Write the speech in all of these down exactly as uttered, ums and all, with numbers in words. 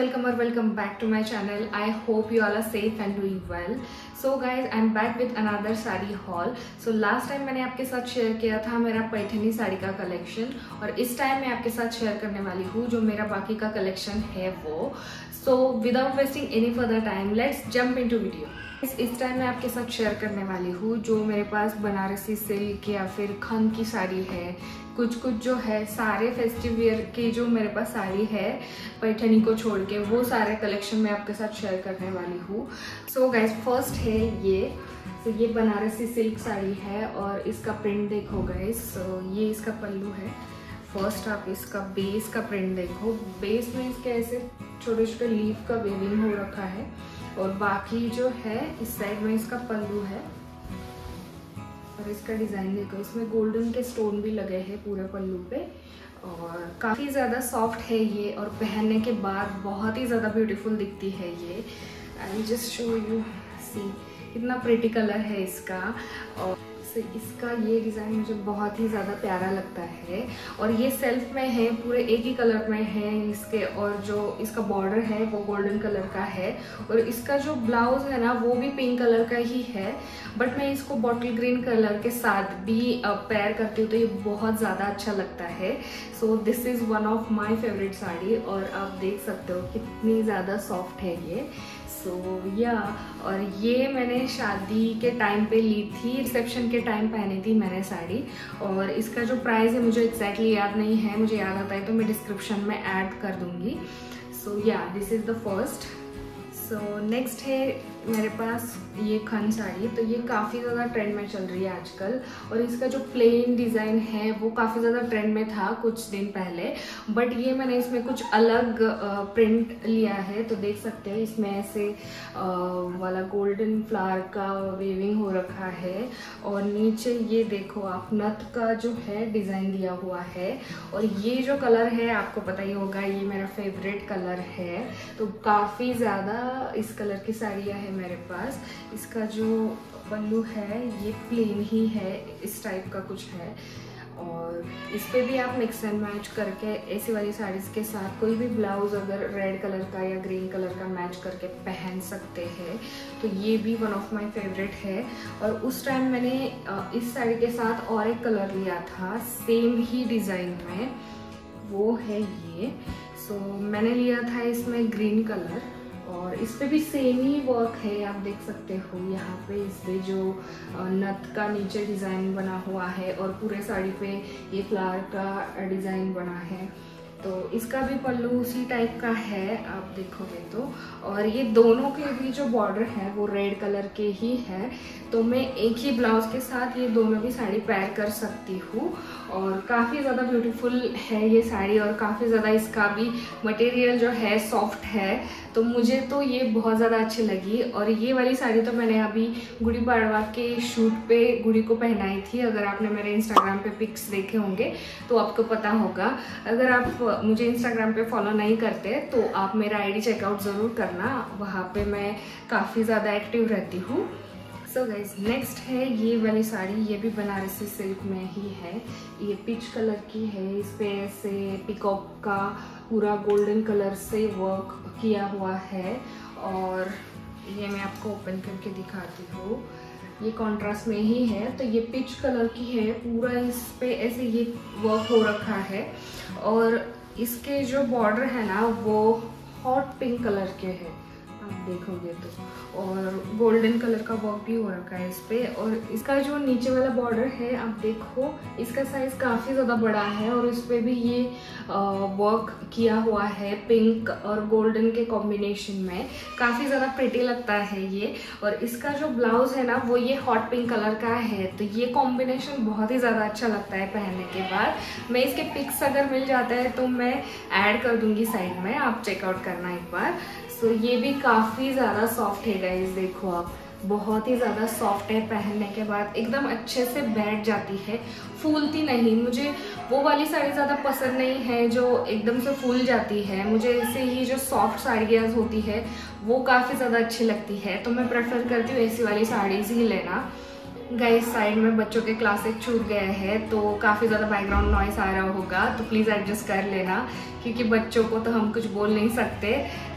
welcome or welcome back to my channel. I hope you all are safe and doing well. So guys, I'm back with another sari haul. So last time मैंने आपके साथ share किया था मेरा पैठनी साड़ी का collection और इस time मैं आपके साथ शेयर करने वाली हूँ जो मेरा बाकी का कलेक्शन है वो. So without wasting any further time, let's jump into video. इस टाइम मैं आपके साथ शेयर करने वाली हूँ जो मेरे पास बनारसी सिल्क या फिर खन की साड़ी है. कुछ कुछ जो है सारे फेस्टिव वेयर की जो मेरे पास साड़ी है पैठनी को छोड़ के वो सारे कलेक्शन मैं आपके साथ शेयर करने वाली हूँ. सो गाइस, फर्स्ट है ये. तो ये बनारसी सिल्क साड़ी है और इसका प्रिंट देखो गाइस. so, ये इसका पल्लू है. फर्स्ट आप इसका बेस का प्रिंट देखो. बेस में इसके ऐसे छोटे छोटे लीफ का वेविंग हो रखा है और बाकी जो है इस साइड में इसका पल्लू है और इसका डिजाइन देखो. इसमें गोल्डन के स्टोन भी लगे हैं पूरे पल्लू पे और काफ़ी ज़्यादा सॉफ्ट है ये और पहनने के बाद बहुत ही ज़्यादा ब्यूटीफुल दिखती है ये. I just show you. See कितना प्रिटी कलर है इसका और इसका ये डिज़ाइन मुझे बहुत ही ज़्यादा प्यारा लगता है और ये सेल्फ में है, पूरे एक ही कलर में है इसके. और जो इसका बॉर्डर है वो गोल्डन कलर का है और इसका जो ब्लाउज है ना वो भी पिंक कलर का ही है. बट मैं इसको बॉटल ग्रीन कलर के साथ भी पेयर करती हूँ तो ये बहुत ज़्यादा अच्छा लगता है. So this is one of my favourite sari और आप देख सकते हो कितनी ज़्यादा सॉफ्ट है ये. सो so, या yeah, और ये मैंने शादी के टाइम पे ली थी, रिसेप्शन के टाइम पहनी थी मैंने साड़ी. और इसका जो प्राइस है मुझे एग्जैक्टली याद नहीं है, मुझे याद आता है तो मैं डिस्क्रिप्शन में ऐड कर दूंगी. So yeah this is the first. So next है मेरे पास ये खन साड़ी. तो ये काफ़ी ज़्यादा ट्रेंड में चल रही है आजकल और इसका जो प्लेन डिज़ाइन है वो काफ़ी ज़्यादा ट्रेंड में था कुछ दिन पहले. बट ये मैंने इसमें कुछ अलग प्रिंट लिया है तो देख सकते हैं इसमें ऐसे आ, वाला गोल्डन फ्लावर का वेविंग हो रखा है और नीचे ये देखो आप नथ का जो है डिज़ाइन दिया हुआ है. और ये जो कलर है आपको पता ही होगा, ये मेरा फेवरेट कलर है. तो काफ़ी ज़्यादा इस कलर की साड़ियाँ है मेरे पास. इसका जो पल्लू है ये प्लेन ही है, इस टाइप का कुछ है और इस पे भी आप मिक्स एंड मैच करके ऐसी वाली साड़ीज के साथ कोई भी ब्लाउज अगर रेड कलर का या ग्रीन कलर का मैच करके पहन सकते हैं. तो ये भी वन ऑफ माय फेवरेट है. और उस टाइम मैंने इस साड़ी के साथ और एक कलर लिया था सेम ही डिज़ाइन में, वो है ये. सो so, मैंने लिया था इसमें ग्रीन कलर और इस पे भी सेम ही वर्क है. आप देख सकते हो यहाँ पे इस पे जो नथ का नीचे डिज़ाइन बना हुआ है और पूरे साड़ी पे ये फ्लावर का डिज़ाइन बना है. तो इसका भी पल्लू उसी टाइप का है आप देखोगे तो. और ये दोनों के भी जो बॉर्डर है वो रेड कलर के ही है. तो मैं एक ही ब्लाउज के साथ ये दोनों भी साड़ी पेयर कर सकती हूँ और काफ़ी ज़्यादा ब्यूटीफुल है ये साड़ी और काफ़ी ज़्यादा इसका भी मटेरियल जो है सॉफ्ट है. तो मुझे तो ये बहुत ज़्यादा अच्छी लगी. और ये वाली साड़ी तो मैंने अभी गुड़ी पाड़वा के शूट पे गुड़ी को पहनाई थी. अगर आपने मेरे इंस्टाग्राम पे पिक्स देखे होंगे तो आपको पता होगा. अगर आप मुझे इंस्टाग्राम पे फॉलो नहीं करते तो आप मेरा आईडी चेकआउट ज़रूर करना, वहाँ पे मैं काफ़ी ज़्यादा एक्टिव रहती हूँ. सो गाइज, नेक्स्ट है ये वाली साड़ी. ये भी बनारसी सिल्क में ही है. ये पीच कलर की है. इस पे ऐसे पिकॉक का पूरा गोल्डन कलर से वर्क किया हुआ है और ये मैं आपको ओपन करके दिखाती हूँ. ये कॉन्ट्रास्ट में ही है. तो ये पिच कलर की है पूरा. इस पे ऐसे ये वर्क हो रखा है और इसके जो बॉर्डर है ना वो हॉट पिंक कलर के हैं आप देखोगे तो. और गोल्डन कलर का वर्क भी हो रखा है इस पे. और इसका जो नीचे वाला बॉर्डर है आप देखो, इसका साइज काफ़ी ज़्यादा बड़ा है और इस पे भी ये वर्क किया हुआ है पिंक और गोल्डन के कॉम्बिनेशन में. काफ़ी ज़्यादा प्रिटी लगता है ये. और इसका जो ब्लाउज है ना वो ये हॉट पिंक कलर का है. तो ये कॉम्बिनेशन बहुत ही ज़्यादा अच्छा लगता है पहनने के बाद. मैं इसके पिक्स अगर मिल जाता है तो मैं ऐड कर दूंगी साइड में, आप चेकआउट करना एक बार. सो so, ये भी काफ़ी ज़्यादा सॉफ्ट है गाइस. देखो आप, बहुत ही ज़्यादा सॉफ्ट है. पहनने के बाद एकदम अच्छे से बैठ जाती है, फूलती नहीं. मुझे वो वाली साड़ी ज़्यादा पसंद नहीं है जो एकदम से फूल जाती है. मुझे ऐसे ही जो सॉफ्ट साड़ियाँ होती है वो काफ़ी ज़्यादा अच्छी लगती है. तो मैं प्रेफर करती हूँ ऐसी वाली साड़ीज़ ही लेना. गाइस, साइड में बच्चों के क्लासेस छूट गए हैं तो काफ़ी ज़्यादा बैकग्राउंड नॉइस आ रहा होगा तो प्लीज़ एडजस्ट कर लेना क्योंकि बच्चों को तो हम कुछ बोल नहीं सकते.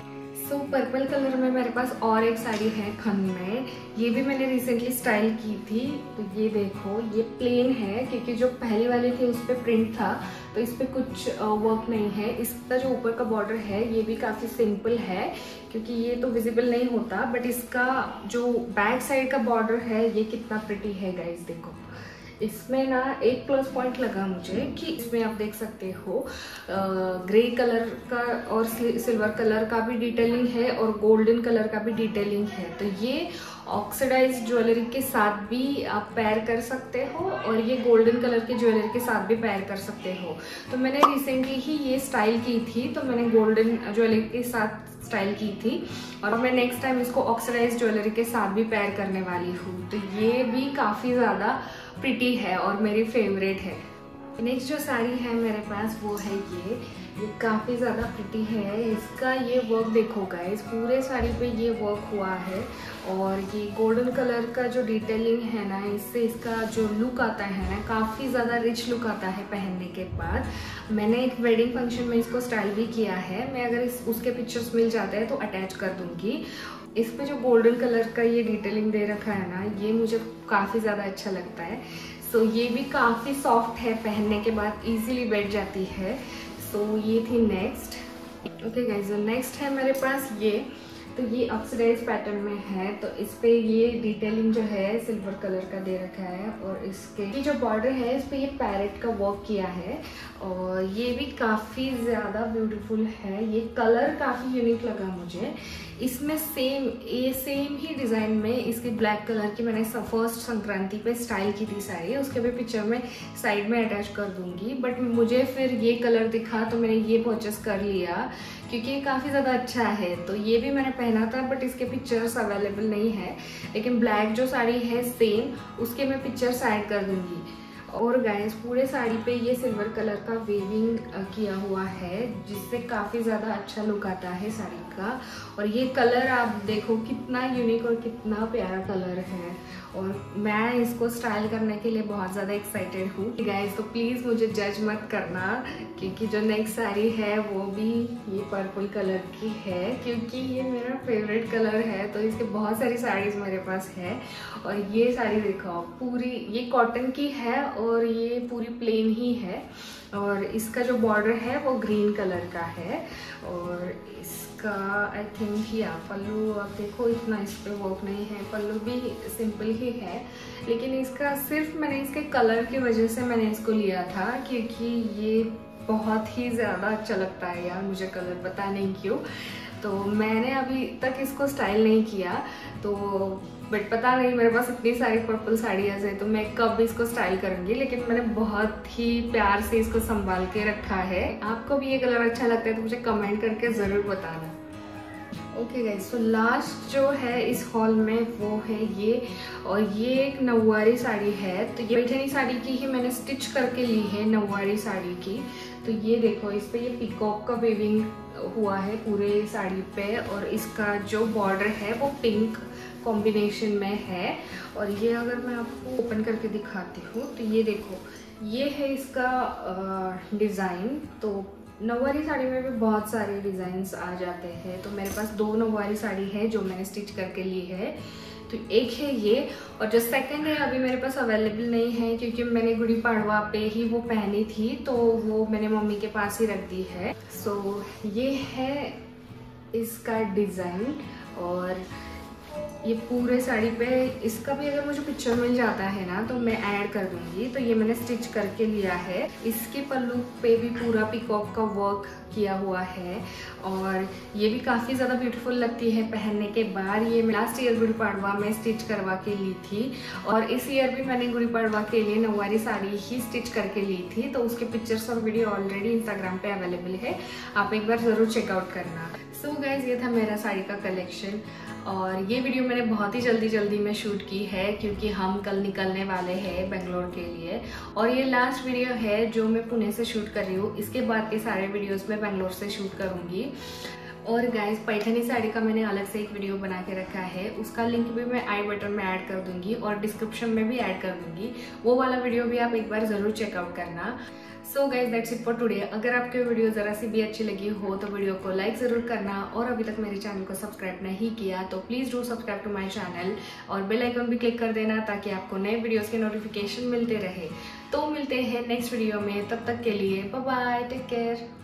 सो पर्पल कलर में मेरे पास और एक साड़ी है खन में, ये भी मैंने रिसेंटली स्टाइल की थी। तो ये देखो, ये प्लेन है क्योंकि जो पहली वाली थी उस पर प्रिंट था, तो इस पर कुछ वर्क नहीं है। इसका जो ऊपर का बॉर्डर है ये भी काफ़ी सिंपल है क्योंकि ये तो विजिबल नहीं होता, बट इसका जो बैक साइड का बॉर्डर है ये कितना प्रिटी है गाइस। देखो इसमें ना एक प्लस पॉइंट लगा मुझे कि इसमें आप देख सकते हो ग्रे कलर का और सिल्वर कलर का भी डिटेलिंग है और गोल्डन कलर का भी डिटेलिंग है। तो ये ऑक्सीडाइज ज्वेलरी के साथ भी आप पेयर कर सकते हो और ये गोल्डन कलर के ज्वेलरी के साथ भी पेयर कर सकते हो। तो मैंने रिसेंटली ही ये स्टाइल की थी, तो मैंने गोल्डन ज्वेलरी के साथ स्टाइल की थी और मैं नेक्स्ट टाइम इसको ऑक्सीडाइज ज्वेलरी के साथ भी पेयर करने वाली हूँ। तो ये भी काफ़ी ज़्यादा प्रिटी है और मेरी फेवरेट है। नेक्स्ट जो साड़ी है मेरे पास वो है ये ये काफ़ी ज़्यादा प्रिटी है। इसका ये वर्क देखो गाइस, पूरे साड़ी पे ये वर्क हुआ है और ये गोल्डन कलर का जो डिटेलिंग है ना, इससे इसका जो लुक आता है ना काफ़ी ज़्यादा रिच लुक आता है पहनने के बाद। मैंने एक वेडिंग फंक्शन में इसको स्टाइल भी किया है, मैं अगर इस उसके पिक्चर्स मिल जाते हैं तो अटैच कर दूँगी। इस पे जो गोल्डन कलर का ये डिटेलिंग दे रखा है ना, ये मुझे काफ़ी ज़्यादा अच्छा लगता है। सो so, ये भी काफ़ी सॉफ्ट है, पहनने के बाद इजीली बैठ जाती है। सो so, ये थी नेक्स्ट। ओके गाइस, जो नेक्स्ट है मेरे पास ये, तो ये ऑक्सीडाइज पैटर्न में है। तो इस पे ये डिटेलिंग जो है सिल्वर कलर का दे रखा है और इसके ये जो बॉर्डर है इस पे ये पैरेट का वर्क किया है और ये भी काफ़ी ज़्यादा ब्यूटीफुल है। ये कलर काफ़ी यूनिक लगा मुझे। इसमें सेम ये सेम ही डिज़ाइन में इसकी ब्लैक कलर की मैंने फर्स्ट संक्रांति पे स्टाइल की थी साड़ी, उसके भी पिक्चर में साइड में अटैच कर दूंगी। बट मुझे फिर ये कलर दिखा तो मैंने ये परचेस कर लिया क्योंकि ये काफ़ी ज़्यादा अच्छा है। तो ये भी मैंने पहना था बट इसके पिक्चर्स अवेलेबल नहीं है, लेकिन ब्लैक जो साड़ी है सेम उसके मैं पिक्चर्स ऐड कर दूंगी। और गाइस पूरे साड़ी पे ये सिल्वर कलर का वेविंग किया हुआ है जिससे काफ़ी ज़्यादा अच्छा लुक आता है साड़ी का। और ये कलर आप देखो कितना यूनिक और कितना प्यारा कलर है और मैं इसको स्टाइल करने के लिए बहुत ज़्यादा एक्साइटेड हूँ गाइस। तो प्लीज़ मुझे जज मत करना क्योंकि जो नेक्स्ट साड़ी है वो भी ये पर्पल कलर की है क्योंकि ये मेरा फेवरेट कलर है। तो इसके बहुत सारी साड़ीज़ मेरे पास है और ये साड़ी देखो पूरी ये कॉटन की है और ये पूरी प्लेन ही है और इसका जो बॉर्डर है वो ग्रीन कलर का है और इसका आई थिंक या पल्लू आप देखो इतना इस पे वर्क नहीं है, पल्लू भी सिंपल ही है। लेकिन इसका सिर्फ मैंने इसके कलर की वजह से मैंने इसको लिया था क्योंकि ये बहुत ही ज़्यादा अच्छा लगता है यार मुझे कलर, पता नहीं क्यों। तो मैंने अभी तक इसको स्टाइल नहीं किया तो बट पता नहीं मेरे पास इतनी सारी पर्पल साड़ियाँ हैं तो मैं कब इसको स्टाइल करूँगी, लेकिन मैंने बहुत ही प्यार से इसको संभाल के रखा है। आपको भी ये कलर अच्छा लगता है तो मुझे कमेंट करके ज़रूर बताना। ओके गाइस, तो लास्ट जो है इस हॉल में वो है ये और ये एक नौवारी साड़ी है। तो ये पैठनी साड़ी की ही मैंने स्टिच करके ली है नौवारी साड़ी की। तो ये देखो इस पे ये पिकॉक का वेविंग हुआ है पूरे साड़ी पे और इसका जो बॉर्डर है वो पिंक कॉम्बिनेशन में है। और ये अगर मैं आपको ओपन करके दिखाती हूँ तो ये देखो ये है इसका डिज़ाइन। तो नौवारी साड़ी में भी बहुत सारे डिज़ाइंस आ जाते हैं, तो मेरे पास दो नौवारी साड़ी है जो मैंने स्टिच करके ली है। तो एक है ये और जो सेकंड है अभी मेरे पास अवेलेबल नहीं है क्योंकि मैंने गुड़ी पाड़वा पे ही वो पहनी थी तो वो मैंने मम्मी के पास ही रख दी है। सो so, ये है इसका डिज़ाइन और ये पूरे साड़ी पे इसका भी अगर मुझे पिक्चर मिल जाता है ना तो मैं ऐड कर दूंगी। तो ये मैंने स्टिच करके लिया है। इसके पल्लू पे भी पूरा पिकॉक का वर्क किया हुआ है और ये भी काफ़ी ज़्यादा ब्यूटीफुल लगती है पहनने के बाद। ये मैं लास्ट ईयर गुड़ी पाड़वा में स्टिच करवा के ली थी और इस ईयर भी मैंने गुड़ी पाड़वा के लिए नौवारी साड़ी ही स्टिच करके ली थी। तो उसके पिक्चर्स और वीडियो ऑलरेडी इंस्टाग्राम पे अवेलेबल है, आप एक बार ज़रूर चेकआउट करना। सो so गाइज, ये था मेरा साड़ी का कलेक्शन और ये वीडियो मैंने बहुत ही जल्दी जल्दी में शूट की है क्योंकि हम कल निकलने वाले हैं बेंगलोर के लिए और ये लास्ट वीडियो है जो मैं पुणे से शूट कर रही हूँ। इसके बाद के सारे वीडियोस मैं बेंगलोर से शूट करूँगी। और गाइस पैठनी साड़ी का मैंने अलग से एक वीडियो बना के रखा है, उसका लिंक भी मैं आई बटन में ऐड कर दूंगी और डिस्क्रिप्शन में भी ऐड कर दूंगी। वो वाला वीडियो भी आप एक बार जरूर चेकआउट करना। So guys that's it for today. अगर आपके वीडियो ज़रा सी भी अच्छी लगी हो तो वीडियो को लाइक ज़रूर करना, और अभी तक मेरे चैनल को सब्सक्राइब नहीं किया तो please do subscribe to my channel, और बेल आइकन भी क्लिक कर देना ताकि आपको नए वीडियोस के नोटिफिकेशन मिलते रहे। तो मिलते हैं नेक्स्ट वीडियो में, तब तक के लिए बाय बाय, टेक केयर।